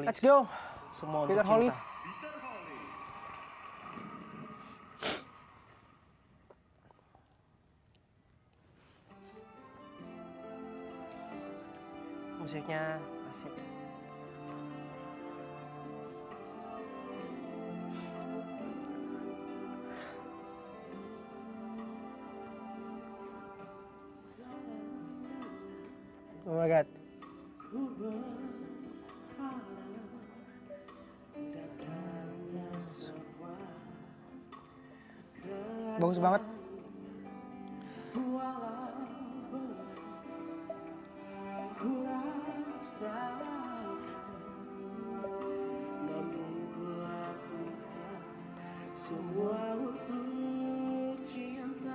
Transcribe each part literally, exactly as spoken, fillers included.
Let's go. Semua Peter untuk Holy. cinta. Musiknya asik. Oh my god. Bagus banget. Semua untuk cinta.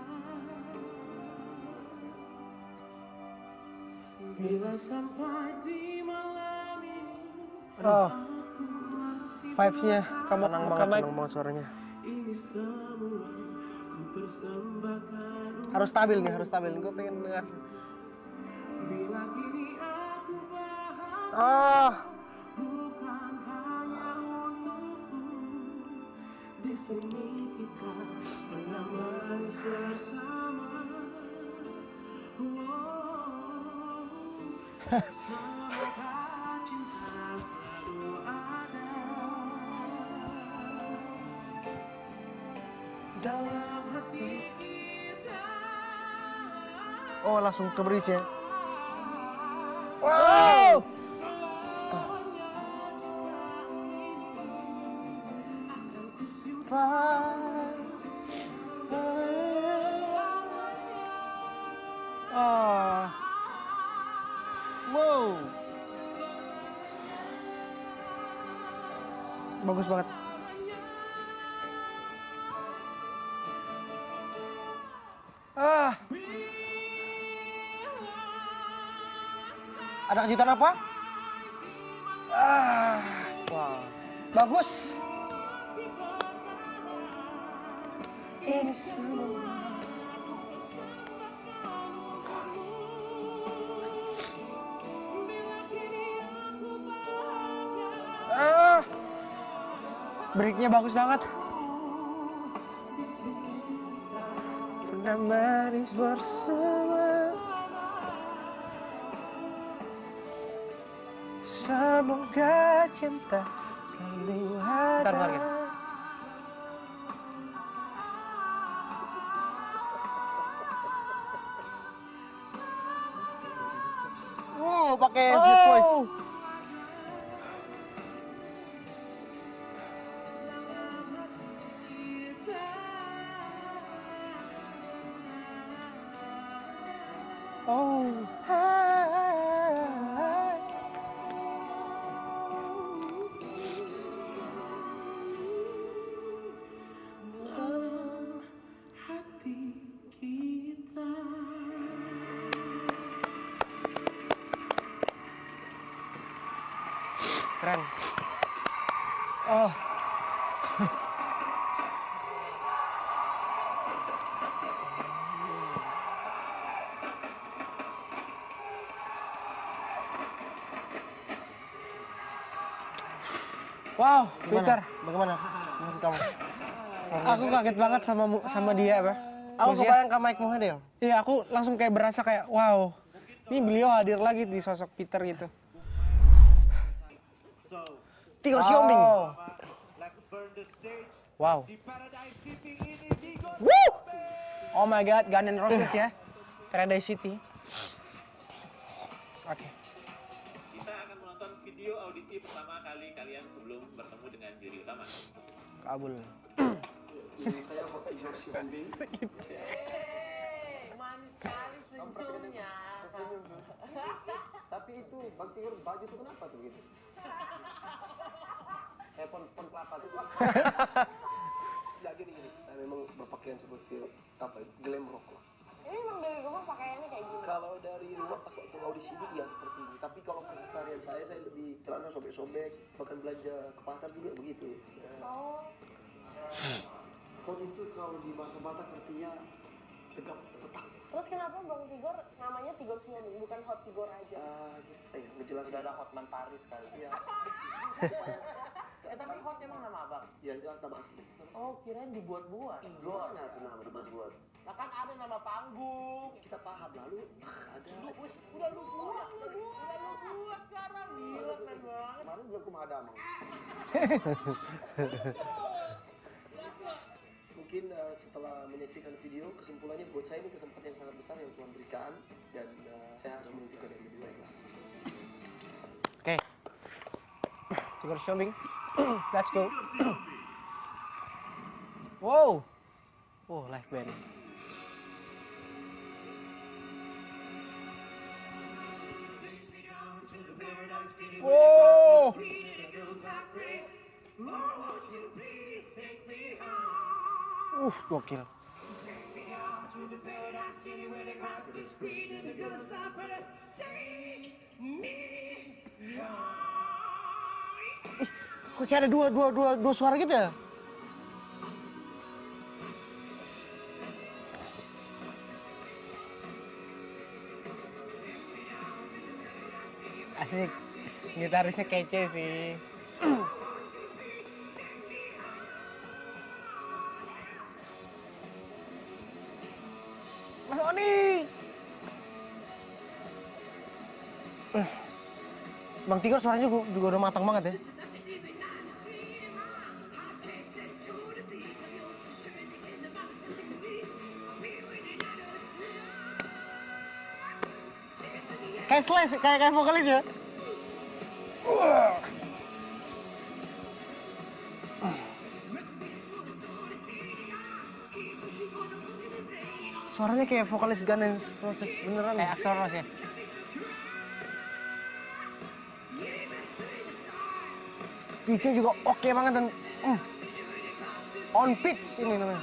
Bila sampai di malam ini. Oh, vibes-nya, kamu Tenang banget, tenang banget suaranya. Ini semua ku persembahkan. Harus stabil nih, harus stabil. Gue pengen dengar. Bila kini aku bahagia. Oh, Bukan hanya untukku. Di sini kita pernah manis bersama. Wow. Semoga cinta selalu ada dalam hati kita. Oh, langsung ke bridge ya. wow. Ah. Wow. Bagus banget. Ah. Ada kejutan apa? Ah, Wah. bagus. Ini semua. Ah, breaknya bagus banget. Pernah manis bersama. Semoga cinta selalu ada. Bentar, bentar, Ken. Wow, pakai deep voice. Oh, oh. Dalam hati kita. Keren. Oh, wow, Gimana? Peter. Bagaimana menurut kamu? Aku kaget banget sama mu- sama dia, apa? Aku Maksudnya- kebayang ke Mike Mohede. Iya, aku langsung kayak berasa kayak wow. Ini beliau hadir lagi di sosok Peter gitu. Tigor Siombing. Oh. Wow. Woo! Oh my god, Guns N' Roses ya. Paradise City. Oke. Kita akan menonton video audisi pertama kali kalian sebelum bertemu dengan juri utama. Kabul. Saya Tigor Siombing. Manis sekali senyumnya. Tapi itu Bang Tigor baju itu kenapa tuh gitu? Eh pon pon kelapa tuh. Ya gini gini. Saya memang berpakaian seperti apa? Glam rock lah. Ini emang dari rumah pakaiannya kayak gini. Kalau dari rumah pas waktu audisi ini ya seperti ini. Tapi kalau keseharian saya saya lebih celana sobek-sobek, bahkan belanja ke pasar juga begitu. Ya. Oh, Hot itu kalau di bahasa Batak artinya tegap, tetap. Terus kenapa Bang Tigor namanya Tigor Siombing, bukan Hot Tigor aja? Ah, eh, ngejelas Sudah ada Hotman Paris kali. Iya, Eh tapi Hot emang nama abang? iya jelas nama asli. Oh kirain dibuat-buat. Gimana tuh nama dibuat? Nah kan ada nama panggung. Kita paham lalu ada. Lu, wis, udah lu buat, udah lu buat sekarang. Gila keren banget. Kemarin bilang kumada emang. Mungkin uh, setelah menyaksikan video, kesimpulannya buat saya ini kesempatan yang sangat besar yang Tuhan berikan dan uh, saya harus menunjukkan yang lebih baik lah. Oke. Tigor Siombing. Let's go. Wow. Oh, live band. Wow. Uh, gokil. Ih, kok kayak ada dua, dua, dua, dua suara gitu ya? Asik. Gitarisnya kece sih. Mas Oni. Eh, Bang Tigor suaranya juga, juga udah matang banget ya. Kayak Slash, kayak kayak vokalis ya. Suaranya kayak vokalis Guns N' Roses beneran. Kayak Axl Rose ya. Pitch-nya juga oke banget dan mm, on pitch ini namanya.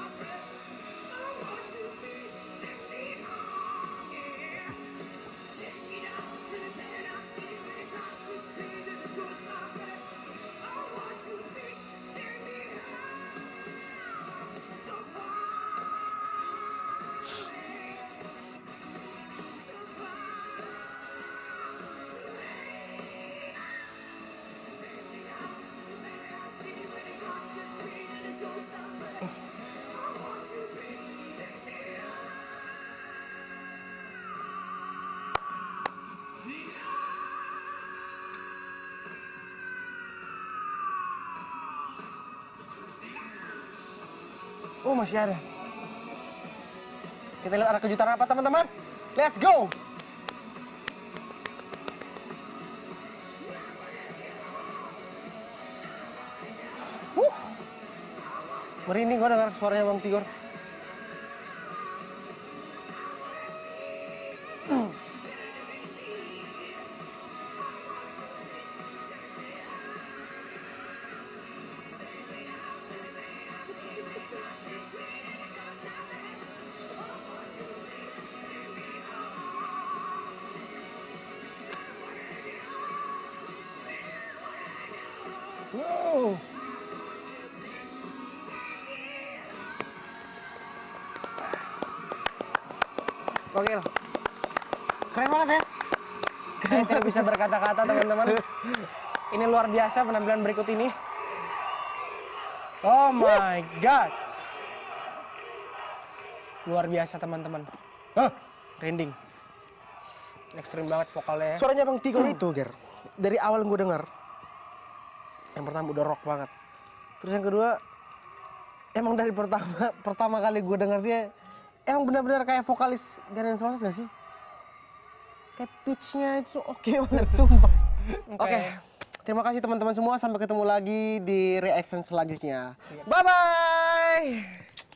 Oh, masih ada. Kita lihat ada kejutan apa, teman-teman. Let's go! Wuh. Merinding gue dengar suaranya Bang Tigor. Wow. Gokil. Keren banget ya. Saya tidak bisa berkata-kata, teman-teman. Ini luar biasa penampilan berikut ini. Oh my god. Luar biasa, teman-teman. Hah? Rinding. Ekstrim banget vokalnya. Suaranya Bang Tigor itu, Ger. Dari awal gue denger. Yang pertama udah rock banget. Terus yang kedua, emang dari pertama pertama kali gue denger dia, emang benar-benar kayak vokalis Guns N' Roses gak sih? Kayak pitch-nya itu oke banget, sumpah. Oke, okay. Terima kasih teman-teman semua. Sampai ketemu lagi di reaction selanjutnya. Bye-bye!